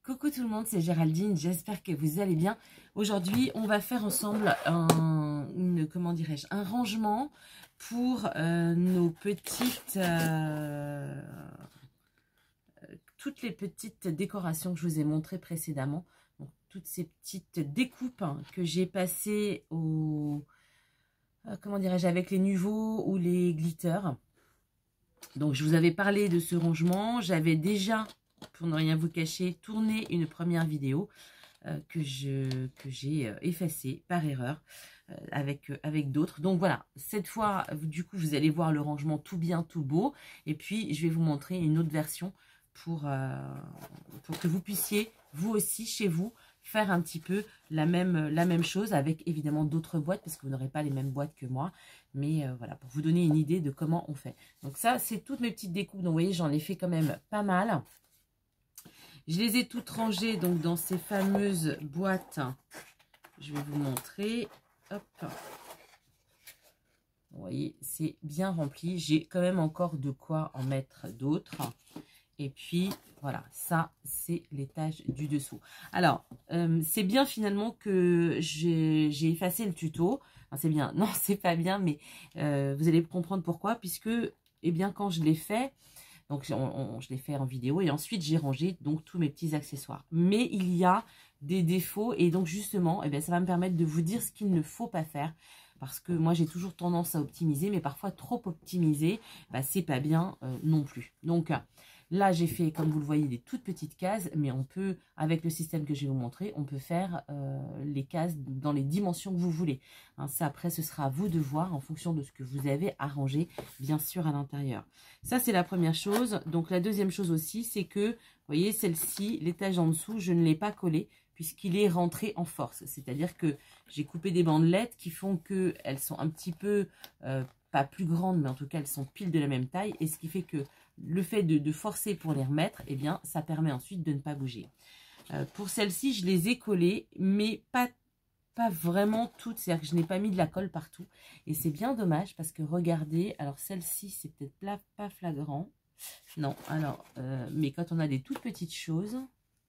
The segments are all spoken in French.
Coucou tout le monde, c'est Géraldine, j'espère que vous allez bien. Aujourd'hui, on va faire ensemble un rangement pour nos petites, toutes les petites décorations que je vous ai montrées précédemment. Donc, toutes ces petites découpes que j'ai passées au, avec les nuveaux ou les glitters. Donc, je vous avais parlé de ce rangement, j'avais déjà, pour ne rien vous cacher, tourné une première vidéo que j'ai effacée par erreur avec d'autres. Donc voilà, cette fois, du coup, vous allez voir le rangement tout bien, tout beau. Et puis, je vais vous montrer une autre version pour que vous puissiez, vous aussi, chez vous, faire un petit peu la même chose avec évidemment d'autres boîtes parce que vous n'aurez pas les mêmes boîtes que moi. Mais voilà, pour vous donner une idée de comment on fait. Donc ça, c'est toutes mes petites découpes. Donc vous voyez, j'en ai fait quand même pas mal. Je les ai toutes rangées donc dans ces fameuses boîtes. Je vais vous montrer. Hop. Vous voyez, c'est bien rempli. J'ai quand même encore de quoi en mettre d'autres. Et puis, voilà, ça, c'est l'étage du dessous. Alors, c'est bien finalement que j'ai effacé le tuto. Enfin, c'est bien. Non, c'est pas bien, mais vous allez comprendre pourquoi. Puisque, eh bien, quand je l'ai fait, donc je l'ai fait en vidéo et ensuite j'ai rangé donc tous mes petits accessoires. Mais il y a des défauts et donc justement, eh bien, ça va me permettre de vous dire ce qu'il ne faut pas faire. Parce que moi, j'ai toujours tendance à optimiser, mais parfois trop optimiser, bah, c'est pas bien non plus. Donc là, j'ai fait, comme vous le voyez, des toutes petites cases, mais on peut, avec le système que je vais vous montrer, on peut faire les cases dans les dimensions que vous voulez. Hein, ça, après, ce sera à vous de voir en fonction de ce que vous avez arrangé, bien sûr, à l'intérieur. Ça, c'est la première chose. Donc, la deuxième chose aussi, c'est que, vous voyez, celle-ci, l'étage en dessous, je ne l'ai pas collé puisqu'il est rentré en force. C'est-à-dire que j'ai coupé des bandelettes qui font qu'elles sont un petit peu, pas plus grandes, mais en tout cas, elles sont pile de la même taille. Et ce qui fait que le fait de forcer pour les remettre, eh bien, ça permet ensuite de ne pas bouger. Pour celle-ci, je les ai collées, mais pas vraiment toutes. C'est-à-dire que je n'ai pas mis de la colle partout. Et c'est bien dommage parce que regardez, alors celle-ci, c'est peut-être pas flagrant. Non, alors, mais quand on a des toutes petites choses,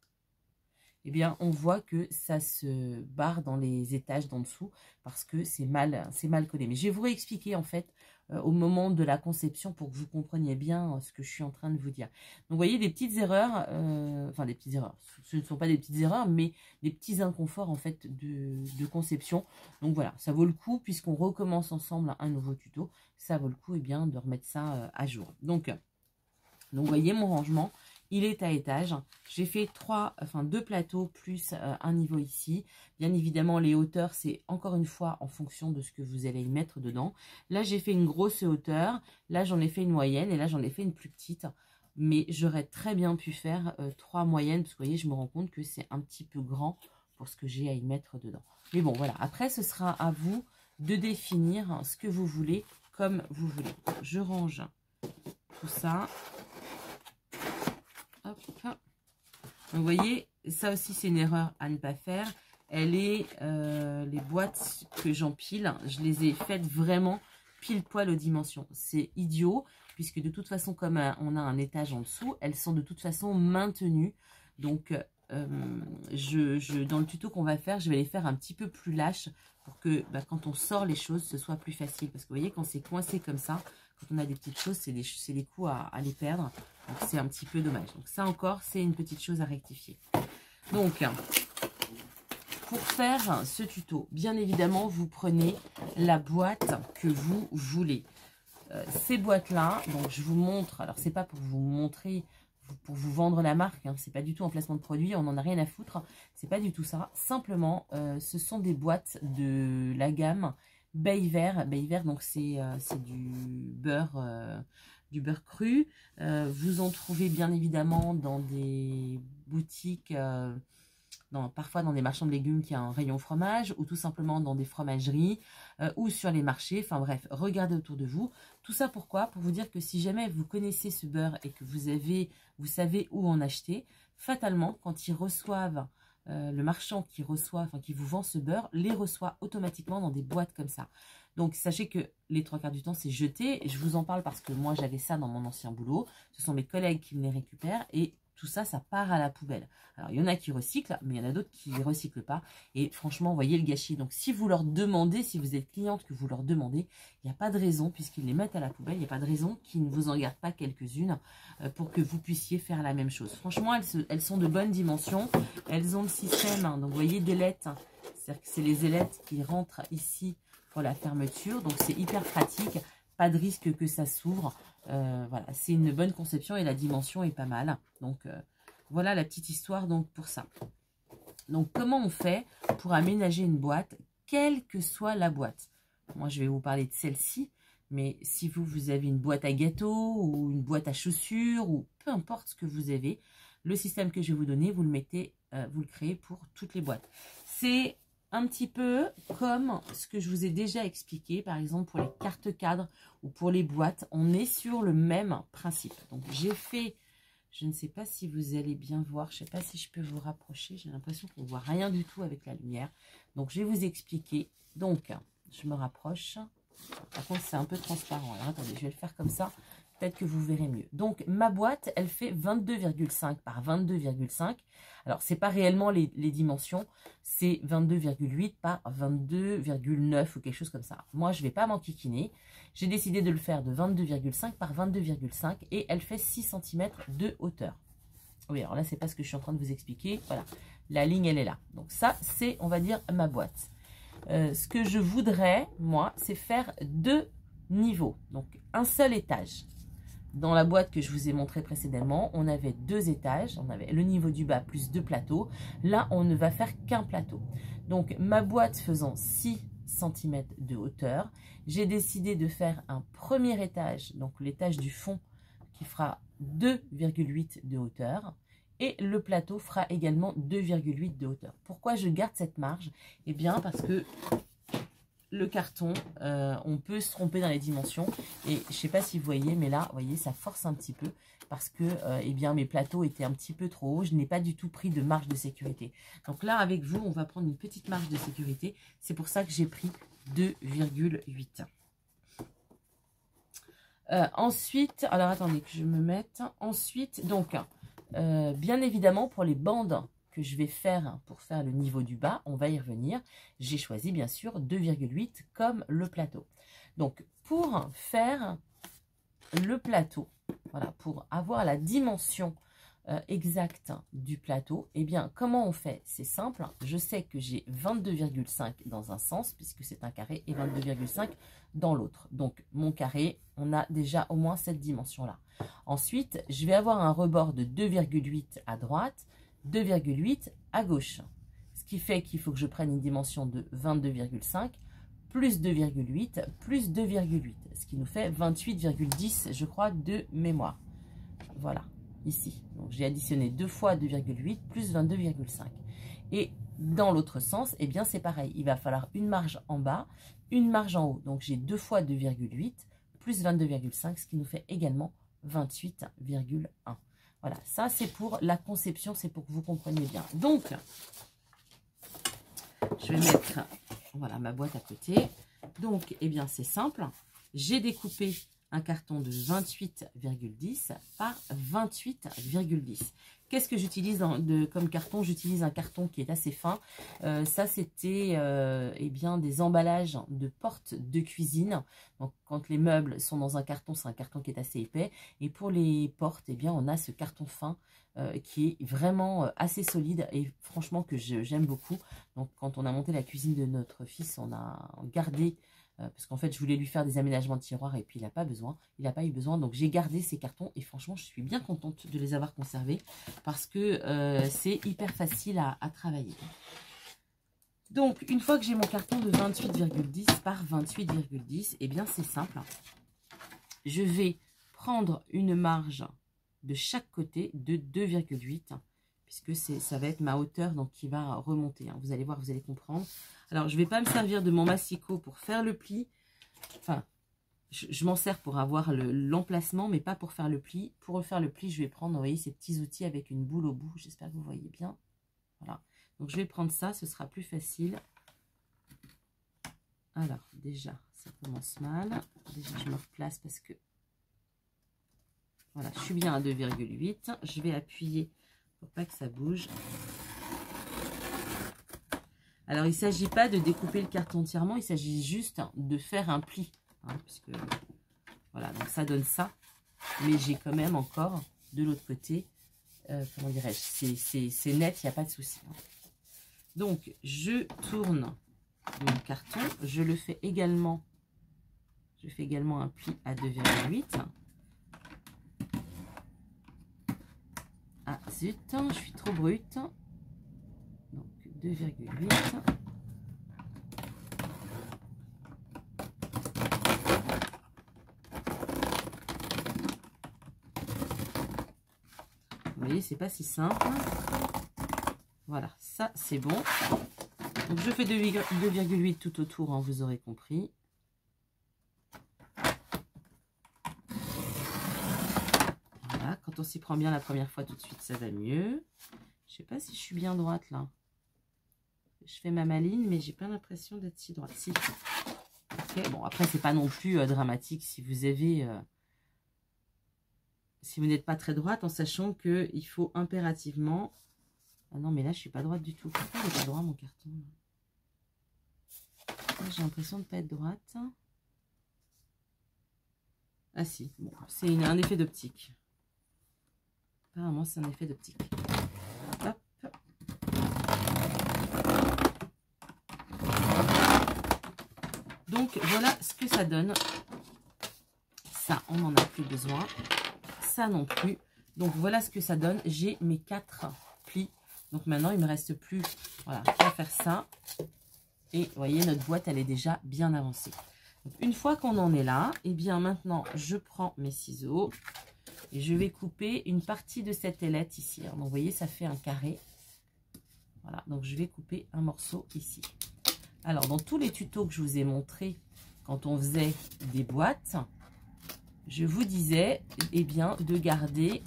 eh bien, on voit que ça se barre dans les étages d'en dessous parce que c'est mal collé. Mais je vais vous réexpliquer en fait au moment de la conception pour que vous compreniez bien ce que je suis en train de vous dire. Donc, vous voyez des petites erreurs, enfin des petites erreurs, ce ne sont pas des petites erreurs, mais des petits inconforts en fait de conception. Donc voilà, ça vaut le coup puisqu'on recommence ensemble un nouveau tuto. Ça vaut le coup bien de remettre ça à jour. Donc, vous voyez mon rangement. Il est à étage. J'ai fait deux plateaux plus un niveau ici. Bien évidemment, les hauteurs, c'est encore une fois en fonction de ce que vous allez y mettre dedans. Là, j'ai fait une grosse hauteur. Là, j'en ai fait une moyenne. Et là, j'en ai fait une plus petite. Mais j'aurais très bien pu faire 3 moyennes. Parce que vous voyez, je me rends compte que c'est un petit peu grand pour ce que j'ai à y mettre dedans. Mais bon, voilà. Après, ce sera à vous de définir ce que vous voulez comme vous voulez. Je range tout ça. Hop. Donc, vous voyez, ça aussi, c'est une erreur à ne pas faire. Les boîtes que j'empile, je les ai faites vraiment pile poil aux dimensions. C'est idiot, puisque de toute façon, comme on a un étage en dessous, elles sont de toute façon maintenues. Donc, dans le tuto qu'on va faire, je vais les faire un petit peu plus lâches pour que quand on sort les choses, ce soit plus facile. Parce que vous voyez, quand c'est coincé comme ça, quand on a des petites choses, c'est des coups à les perdre. Donc, c'est un petit peu dommage. Donc, ça encore, c'est une petite chose à rectifier. Donc, pour faire ce tuto, bien évidemment, vous prenez la boîte que vous voulez. Ces boîtes-là, donc je vous montre, alors c'est pas pour vous montrer, pour vous vendre la marque, hein, c'est pas du tout en placement de produit, on n'en a rien à foutre, c'est pas du tout ça. Simplement, ce sont des boîtes de la gamme Bay Vert. Bay Vert, donc c'est du beurre cru. Vous en trouvez bien évidemment dans des boutiques, parfois dans des marchands de légumes qui a un rayon fromage, ou tout simplement dans des fromageries, ou sur les marchés. Enfin bref, regardez autour de vous. Tout ça pourquoi? Pour vous dire que si jamais vous connaissez ce beurre et que vous savez où en acheter, fatalement, quand ils reçoivent, le marchand qui vous vend ce beurre, les reçoit automatiquement dans des boîtes comme ça. Donc, sachez que les 3/4 du temps, c'est jeté. Et je vous en parle parce que moi, j'avais ça dans mon ancien boulot. Ce sont mes collègues qui me les récupèrent. Et tout ça, ça part à la poubelle. Alors, il y en a qui recyclent, mais il y en a d'autres qui ne recyclent pas. Et franchement, vous voyez le gâchis. Donc, si vous leur demandez, si vous êtes cliente, que vous leur demandez, il n'y a pas de raison, puisqu'ils les mettent à la poubelle, il n'y a pas de raison qu'ils ne vous en gardent pas quelques-unes pour que vous puissiez faire la même chose. Franchement, elles sont de bonne dimension. Elles ont le système, hein, donc vous voyez, d'ailettes. C'est-à-dire que c'est les ailettes qui rentrent ici pour la fermeture. Donc, c'est hyper pratique. Pas de risque que ça s'ouvre. Voilà, c'est une bonne conception et la dimension est pas mal. Donc, voilà la petite histoire donc pour ça. Donc, comment on fait pour aménager une boîte, quelle que soit la boîte? Moi, je vais vous parler de celle-ci, mais si vous avez une boîte à gâteaux ou une boîte à chaussures ou peu importe ce que vous avez, le système que je vais vous donner, vous le mettez, vous le créez pour toutes les boîtes. C'est un petit peu comme ce que je vous ai déjà expliqué, par exemple pour les cartes cadres ou pour les boîtes, on est sur le même principe. Donc, j'ai fait... Je ne sais pas si vous allez bien voir. Je ne sais pas si je peux vous rapprocher. J'ai l'impression qu'on ne voit rien du tout avec la lumière. Donc, je vais vous expliquer. Donc, je me rapproche. Par contre, c'est un peu transparent. Alors, attendez, je vais le faire comme ça. Peut-être que vous verrez mieux. Donc, ma boîte, elle fait 22,5 par 22,5. Alors, ce n'est pas réellement les dimensions. C'est 22,8 par 22,9 ou quelque chose comme ça. Moi, je ne vais pas m'enquiquiner. J'ai décidé de le faire de 22,5 par 22,5 et elle fait 6 cm de hauteur. Oui, alors là, c'est pas ce que je suis en train de vous expliquer. Voilà, la ligne, elle est là. Donc ça, c'est, on va dire, ma boîte. Ce que je voudrais, moi, c'est faire 2 niveaux. Donc, un seul étage. Dans la boîte que je vous ai montré précédemment, on avait 2 étages. On avait le niveau du bas plus 2 plateaux. Là, on ne va faire qu'un plateau. Donc, ma boîte faisant 6 cm de hauteur, j'ai décidé de faire un premier étage, donc l'étage du fond qui fera 2,8 de hauteur et le plateau fera également 2,8 de hauteur. Pourquoi je garde cette marge? Eh bien parce que le carton, on peut se tromper dans les dimensions et je ne sais pas si vous voyez, mais là, vous voyez, ça force un petit peu parce que eh bien, mes plateaux étaient un petit peu trop hauts. Je n'ai pas du tout pris de marge de sécurité. Donc là, avec vous, on va prendre une petite marge de sécurité. C'est pour ça que j'ai pris 2,8. Ensuite, alors attendez que je me mette. Ensuite, donc, bien évidemment, pour les bandes que je vais faire pour faire le niveau du bas, on va y revenir. J'ai choisi bien sûr 2,8 comme le plateau. Donc, pour faire le plateau, voilà, pour avoir la dimension exacte du plateau, eh bien, comment on fait? C'est simple, je sais que j'ai 22,5 dans un sens, puisque c'est un carré, et 22,5 dans l'autre. Donc, mon carré, on a déjà au moins cette dimension-là. Ensuite, je vais avoir un rebord de 2,8 à droite, 2,8 à gauche. Ce qui fait qu'il faut que je prenne une dimension de 22,5 plus 2,8 plus 2,8, ce qui nous fait 28,10, je crois, de mémoire. Voilà, ici. Donc, j'ai additionné 2 fois 2,8 plus 22,5. Et dans l'autre sens, eh bien, c'est pareil. Il va falloir une marge en bas, une marge en haut. Donc, j'ai 2 fois 2,8 plus 22,5, ce qui nous fait également 28,1. Voilà, ça, c'est pour la conception, c'est pour que vous compreniez bien. Donc, je vais mettre, voilà, ma boîte à côté. Donc, eh bien, c'est simple. J'ai découpé un carton de 28,10 par 28,10. Qu'est-ce que j'utilise comme carton? J'utilise un carton qui est assez fin. Ça, c'était eh bien, des emballages de portes de cuisine. Donc, quand les meubles sont dans un carton, c'est un carton qui est assez épais. Et pour les portes, eh bien, on a ce carton fin qui est vraiment assez solide et franchement que j'aime beaucoup. Donc, quand on a monté la cuisine de notre fils, on a gardé... parce qu'en fait, je voulais lui faire des aménagements de tiroirs et puis il n'a pas besoin. Il n'a pas eu besoin. Donc, j'ai gardé ces cartons et franchement, je suis bien contente de les avoir conservés parce que c'est hyper facile à travailler. Donc, une fois que j'ai mon carton de 28,10 par 28,10, eh bien, c'est simple. Je vais prendre une marge de chaque côté de 2,8 puisque ça va être ma hauteur donc qui va remonter. Hein. Vous allez voir, vous allez comprendre. Alors, je ne vais pas me servir de mon massicot pour faire le pli. Enfin, je m'en sers pour avoir l'emplacement, mais pas pour faire le pli. Pour faire le pli, je vais prendre, vous voyez, ces petits outils avec une boule au bout. J'espère que vous voyez bien. Voilà. Donc, je vais prendre ça, ce sera plus facile. Alors, déjà, ça commence mal. Déjà, je me replace parce que... Voilà, je suis bien à 2,8. Je vais appuyer pour pas que ça bouge. Alors, il ne s'agit pas de découper le carton entièrement, il s'agit juste de faire un pli. Hein, puisque, voilà, donc ça donne ça. Mais j'ai quand même encore, de l'autre côté, comment dirais-je, c'est net, il n'y a pas de souci. Hein. Donc, je tourne mon carton. Je le fais également. Je fais également un pli à 2,8. Ah, zut, je suis trop brute. Donc, 2,8. Vous voyez, c'est pas si simple. Voilà, ça, c'est bon. Donc, je fais 2,8 tout autour, hein, vous aurez compris. Voilà, quand on s'y prend bien la première fois, tout de suite, ça va mieux. Je sais pas si je suis bien droite, là. Je fais ma maline, mais j'ai pas l'impression d'être si droite. Si. Okay. Bon, après, c'est pas non plus dramatique si vous avez... si vous n'êtes pas très droite, en sachant qu'il faut impérativement... Ah non, mais là, je suis pas droite du tout. Pourquoi il n'est pas droit, mon carton? J'ai l'impression de ne pas être droite. Ah si, bon, c'est un effet d'optique. Apparemment, c'est un effet d'optique. Hop. Donc, voilà ce que ça donne. Ça, on n'en a plus besoin. Ça non plus. Donc, voilà ce que ça donne. J'ai mes 4 plis. Donc, maintenant, il ne me reste plus voilà, qu'à faire ça. Et vous voyez, notre boîte, elle est déjà bien avancée. Donc, une fois qu'on en est là, et bien maintenant, je prends mes ciseaux et je vais couper une partie de cette ailette ici. Donc, vous voyez, ça fait un carré. Voilà, donc je vais couper un morceau ici. Alors, dans tous les tutos que je vous ai montrés, quand on faisait des boîtes, je vous disais, eh bien, de garder,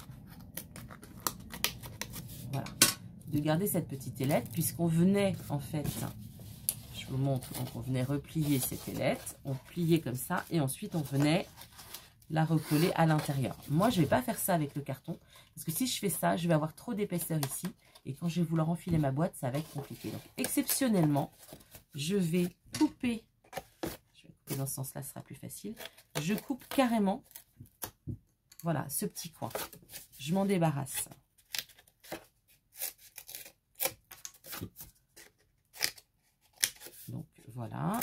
voilà, de garder cette petite ailette, puisqu'on venait, en fait, je vous montre, donc on venait replier cette ailette, on pliait comme ça, et ensuite on venait la recoller à l'intérieur. Moi, je ne vais pas faire ça avec le carton, parce que si je fais ça, je vais avoir trop d'épaisseur ici, et quand je vais vouloir enfiler ma boîte, ça va être compliqué. Donc, exceptionnellement, je vais couper, je vais couper dans ce sens-là, ce sera plus facile, je coupe carrément, voilà, ce petit coin. Je m'en débarrasse. Donc, voilà.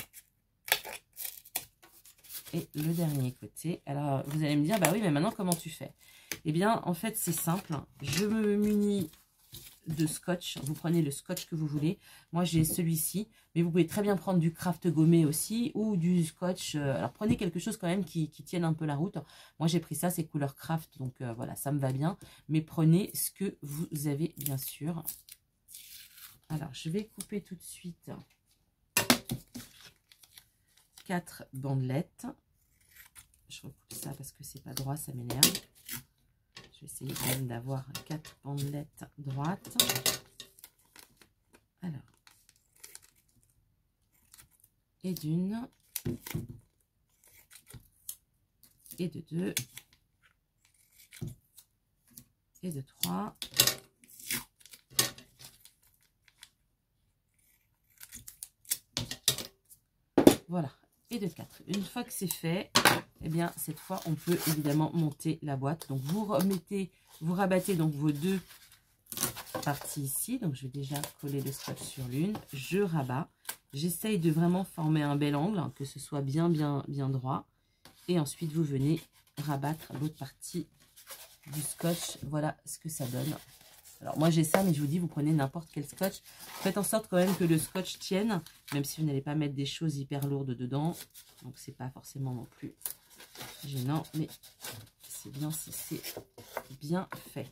Et le dernier côté. Alors, vous allez me dire, bah oui, mais maintenant, comment tu fais? Eh bien, en fait, c'est simple. Je me munis de scotch. Vous prenez le scotch que vous voulez. Moi, j'ai celui-ci. Mais vous pouvez très bien prendre du craft gommé aussi ou du scotch. Alors, prenez quelque chose quand même qui tienne un peu la route. Moi, j'ai pris ça, c'est couleur craft. Donc, voilà, ça me va bien. Mais prenez ce que vous avez, bien sûr. Alors, je vais couper tout de suite 4 bandelettes. Je recoupe ça parce que c'est pas droit, ça m'énerve. Je vais essayer quand même d'avoir 4 bandelettes droites. Alors, et d'une, et de 2, et de 3. Voilà, et de 4. Une fois que c'est fait, eh bien, cette fois, on peut évidemment monter la boîte. Donc, vous remettez, vous rabattez donc vos 2 parties ici. Donc, je vais déjà coller le scotch sur l'une. Je rabats. J'essaye de vraiment former un bel angle, hein, que ce soit bien droit. Et ensuite, vous venez rabattre l'autre partie du scotch. Voilà ce que ça donne. Alors, moi, j'ai ça, mais je vous dis, vous prenez n'importe quel scotch. Faites en sorte quand même que le scotch tienne, même si vous n'allez pas mettre des choses hyper lourdes dedans. Donc, c'est pas forcément non plus gênant, mais c'est bien si c'est bien fait.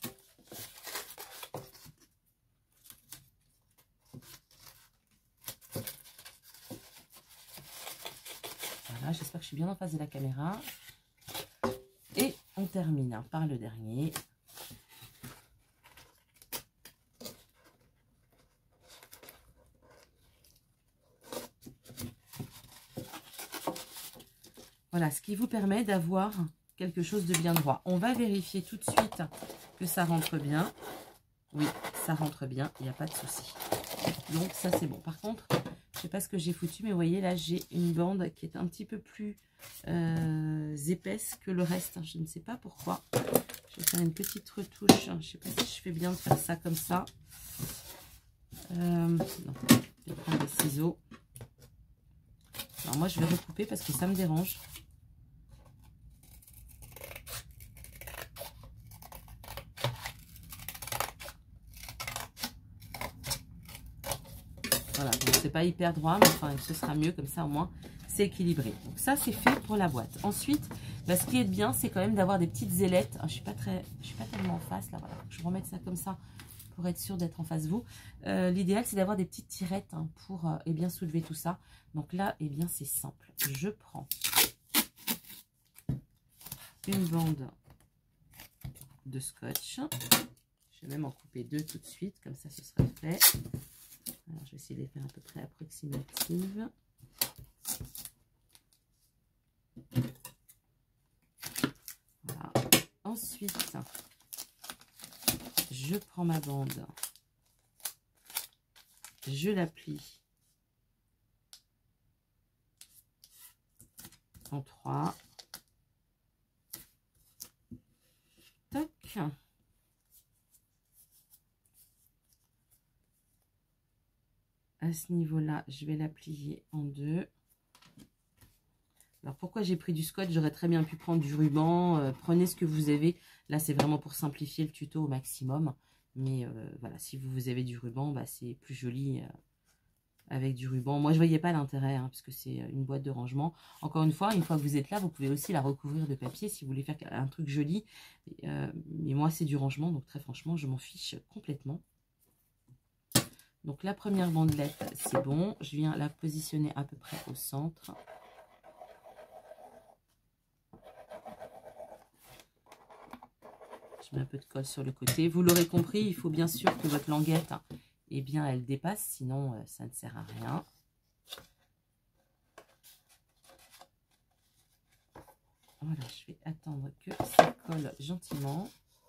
Voilà, j'espère que je suis bien en face de la caméra. Et on termine par le dernier. Voilà, ce qui vous permet d'avoir quelque chose de bien droit. On va vérifier tout de suite que ça rentre bien. Oui, ça rentre bien, il n'y a pas de souci. Donc ça c'est bon. Par contre, je ne sais pas ce que j'ai foutu, mais vous voyez là j'ai une bande qui est un petit peu plus épaisse que le reste. Je ne sais pas pourquoi. Je vais faire une petite retouche. Je ne sais pas si je fais bien de faire ça comme ça. Non, je vais prendre des ciseaux. Alors moi je vais recouper parce que ça me dérange. Voilà, donc c'est pas hyper droit, mais enfin ce sera mieux comme ça au moins c'est équilibré. Donc ça c'est fait pour la boîte. Ensuite, bah, ce qui est bien, c'est quand même d'avoir des petites ailettes. Ah, je suis pas tellement en face là, voilà. Je vais remettre ça comme ça pour être sûr d'être en face de vous. L'idéal c'est d'avoir des petites tirettes hein, pour eh bien soulever tout ça. Donc là, eh bien c'est simple. Je prends une bande de scotch. Je vais même en couper deux tout de suite, comme ça ce sera fait. Alors, je vais essayer de les faire à peu près approximatives. Voilà. Ensuite, je prends ma bande, je la plie en 3. Toc. À ce niveau-là, je vais la plier en 2. Alors, pourquoi j'ai pris du scotch? J'aurais très bien pu prendre du ruban. Prenez ce que vous avez. Là, c'est vraiment pour simplifier le tuto au maximum. Mais voilà, si vous avez du ruban, bah, c'est plus joli avec du ruban. Moi, je ne voyais pas l'intérêt, hein, parce que c'est une boîte de rangement. Encore une fois que vous êtes là, vous pouvez aussi la recouvrir de papier si vous voulez faire un truc joli. Mais moi, c'est du rangement, donc très franchement, je m'en fiche complètement. Donc la première bandelette, c'est bon. Je viens la positionner à peu près au centre. Je mets un peu de colle sur le côté. Vous l'aurez compris, il faut bien sûr que votre languette, eh bien, elle dépasse, sinon ça ne sert à rien. Voilà, je vais attendre que ça colle gentiment.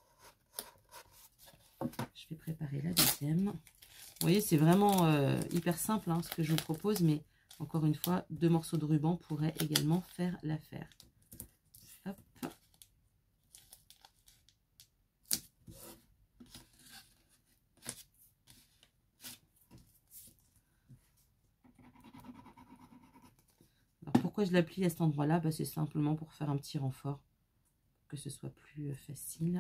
Je vais préparer la deuxième. Vous voyez, c'est vraiment hyper simple hein, ce que je vous propose, mais encore une fois, 2 morceaux de ruban pourraient également faire l'affaire. Hop. Alors, pourquoi je la plie à cet endroit-là? Bah, c'est simplement pour faire un petit renfort, pour que ce soit plus facile.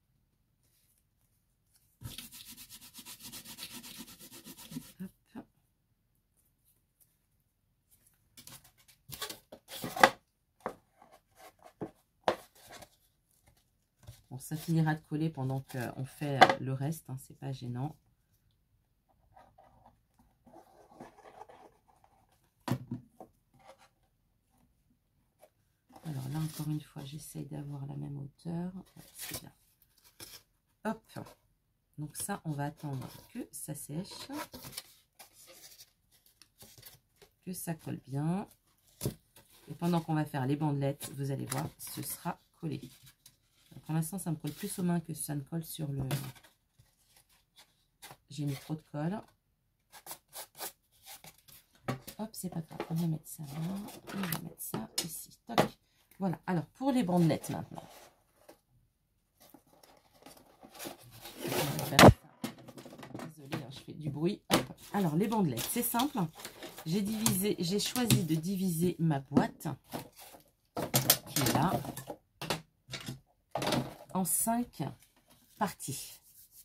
Hop. Bon, ça finira de coller pendant qu'on fait le reste, hein, c'est pas gênant. Alors là, encore une fois, j'essaye d'avoir la même hauteur. C'est bien. Hop. Donc ça, on va attendre que ça sèche, que ça colle bien. Et pendant qu'on va faire les bandelettes, vous allez voir, ce sera collé. Pour l'instant, ça me colle plus aux mains que ça ne colle sur le... J'ai mis trop de colle. Hop, c'est pas grave. On va mettre ça là. On va mettre ça ici. Toc. Voilà. Alors, pour les bandelettes maintenant. Désolée, hein, je fais du bruit. Hop. Alors, les bandelettes, c'est simple. J'ai choisi de diviser ma boîte, qui est là, en 5 parties.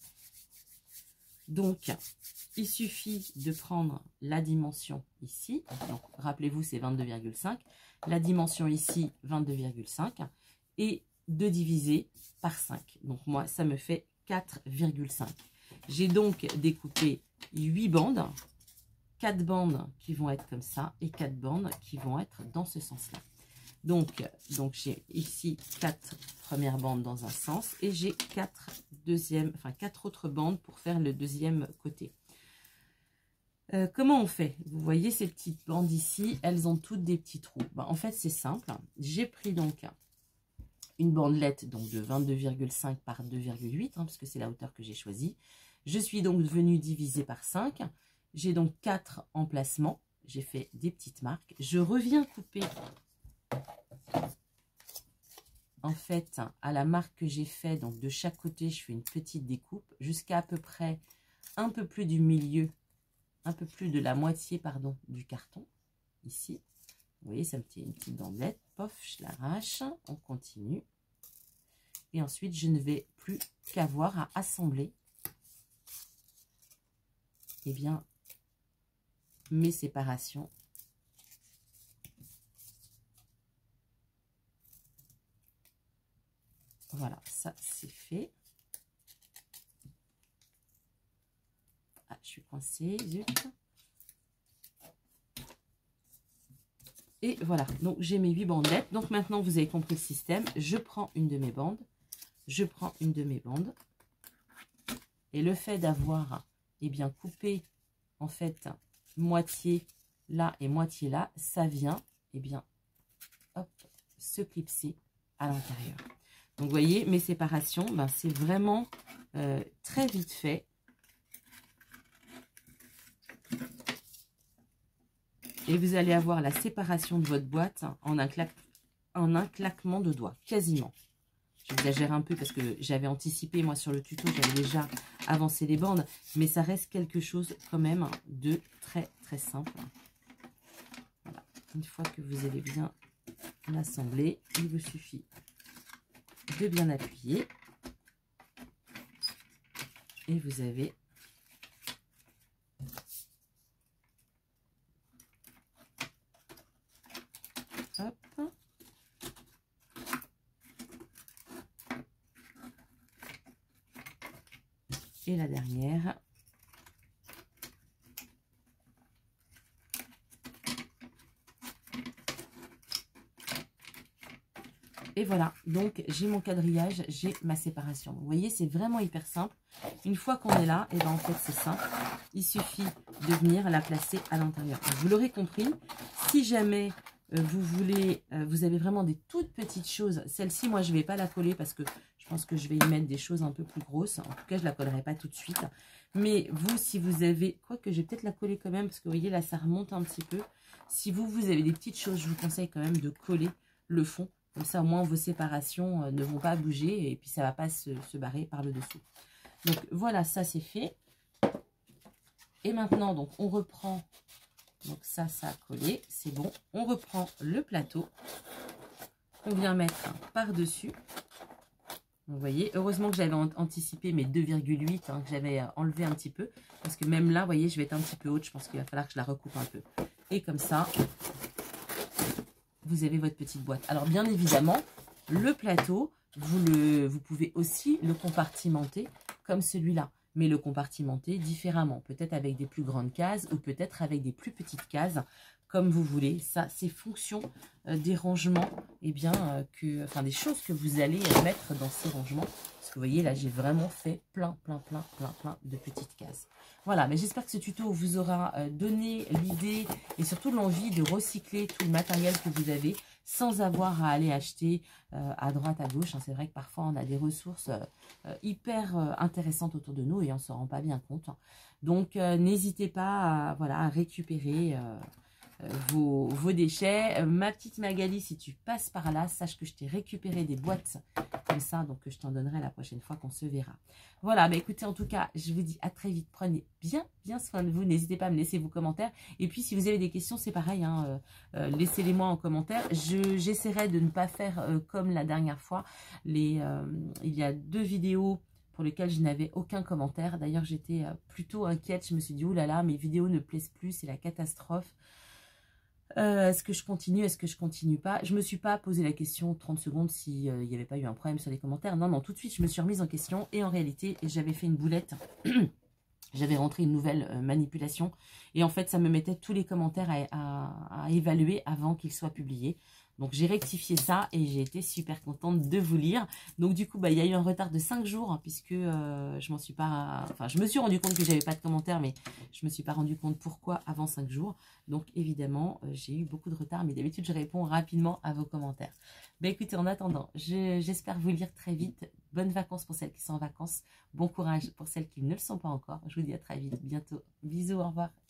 Donc, il suffit de prendre la dimension ici. Donc, rappelez-vous, c'est 22,5. La dimension ici, 22,5. Et de diviser par 5. Donc, moi, ça me fait 4,5. J'ai donc découpé 8 bandes. 4 bandes qui vont être comme ça et 4 bandes qui vont être dans ce sens-là. Donc j'ai ici 4 premières bandes dans un sens et j'ai 4 autres bandes pour faire le deuxième côté. Comment on fait? Vous voyez ces petites bandes ici, elles ont toutes des petits trous. Ben, en fait, c'est simple. J'ai pris donc une bandelette donc de 22,5 par 2,8, hein, parce que c'est la hauteur que j'ai choisie. Je suis donc venue diviser par 5. J'ai donc 4 emplacements. J'ai fait des petites marques. Je reviens couper en fait à la marque que j'ai fait. Donc de chaque côté, je fais une petite découpe jusqu'à peu près un peu plus du milieu, un peu plus de la moitié, pardon, du carton. Ici, vous voyez, ça me tient une petite bandelette. Pof, je l'arrache. On continue. Et ensuite, je ne vais plus qu'avoir à assembler bien mes séparations. Voilà, ça c'est fait. Ah, je suis coincée, zut. Et voilà, donc j'ai mes 8 bandelettes. Donc maintenant, vous avez compris le système. Je prends une de mes bandes. Je prends une de mes bandes. Et le fait d'avoir bien coupé en fait moitié là et moitié là, ça vient bien hop, se clipser à l'intérieur. Donc vous voyez, mes séparations, c'est vraiment très vite fait. Et vous allez avoir la séparation de votre boîte en un claquement de doigts, quasiment. J'exagère un peu parce que j'avais anticipé, moi, sur le tuto, j'avais déjà avancé les bandes. Mais ça reste quelque chose quand même de très, très simple. Voilà. Une fois que vous avez bien assemblé, il vous suffit de bien appuyer. Et vous avez hop. Et la dernière. Et voilà, donc j'ai mon quadrillage, j'ai ma séparation. Vous voyez, c'est vraiment hyper simple. Une fois qu'on est là, et en fait c'est simple. Il suffit de venir la placer à l'intérieur. Vous l'aurez compris, si jamais vous voulez, vous avez vraiment des toutes petites choses. Celle-ci, moi je ne vais pas la coller parce que je pense que je vais y mettre des choses un peu plus grosses. En tout cas, je ne la collerai pas tout de suite. Mais vous, si vous avez, quoique je vais peut-être la coller quand même, parce que vous voyez là, ça remonte un petit peu. Si vous avez des petites choses, je vous conseille quand même de coller le fond. Comme ça, au moins, vos séparations ne vont pas bouger et puis ça ne va pas se barrer par le dessous. Donc, voilà, ça, c'est fait. Et maintenant, donc, on reprend. Donc, ça a collé. C'est bon. On reprend le plateau. On vient mettre par-dessus. Vous voyez, heureusement que j'avais anticipé mes 2,8, que j'avais enlevé un petit peu. Parce que même là, vous voyez, je vais être un petit peu haute. Je pense qu'il va falloir que je la recoupe un peu. Et comme ça, vous avez votre petite boîte. Alors, bien évidemment, le plateau, vous pouvez aussi le compartimenter comme celui-là. Mais le compartimenter différemment. Peut-être avec des plus grandes cases ou peut-être avec des plus petites cases, comme vous voulez. Ça, c'est fonction des rangements, des choses que vous allez mettre dans ces rangements. Parce que vous voyez, là, j'ai vraiment fait plein de petites cases. Voilà, mais j'espère que ce tuto vous aura donné l'idée et surtout l'envie de recycler tout le matériel que vous avez sans avoir à aller acheter à droite, à gauche. C'est vrai que parfois, on a des ressources hyper intéressantes autour de nous et on ne s'en rend pas bien compte. Donc, n'hésitez pas à récupérer vos déchets. Ma petite Magali, si tu passes par là, sache que je t'ai récupéré des boîtes comme ça, donc je t'en donnerai la prochaine fois qu'on se verra. Voilà, écoutez, en tout cas, je vous dis à très vite. Prenez bien soin de vous. N'hésitez pas à me laisser vos commentaires. Et puis, si vous avez des questions, c'est pareil, laissez-les moi en commentaire. J'essaierai de ne pas faire comme la dernière fois. Il y a 2 vidéos pour lesquelles je n'avais aucun commentaire. D'ailleurs, j'étais plutôt inquiète. Je me suis dit, oulala, mes vidéos ne plaisent plus, c'est la catastrophe. Est-ce que je continue? Est-ce que je continue pas? Je me suis pas posé la question 30 secondes s'il n'y avait pas eu un problème sur les commentaires. Non, tout de suite, je me suis remise en question. Et en réalité, j'avais fait une boulette. J'avais rentré une nouvelle manipulation. Et en fait, ça me mettait tous les commentaires à évaluer avant qu'ils soient publiés. Donc, j'ai rectifié ça et j'ai été super contente de vous lire. Donc, du coup, bah, il y a eu un retard de 5 jours, hein, puisque je m'en suis pas... Enfin, je me suis rendu compte que j'avais pas de commentaires, mais je me suis pas rendu compte pourquoi avant 5 jours. Donc, évidemment, j'ai eu beaucoup de retard, mais d'habitude, je réponds rapidement à vos commentaires. Bah, écoutez, en attendant, j'espère vous lire très vite. Bonnes vacances pour celles qui sont en vacances. Bon courage pour celles qui ne le sont pas encore. Je vous dis à très vite, bientôt. Bisous, au revoir.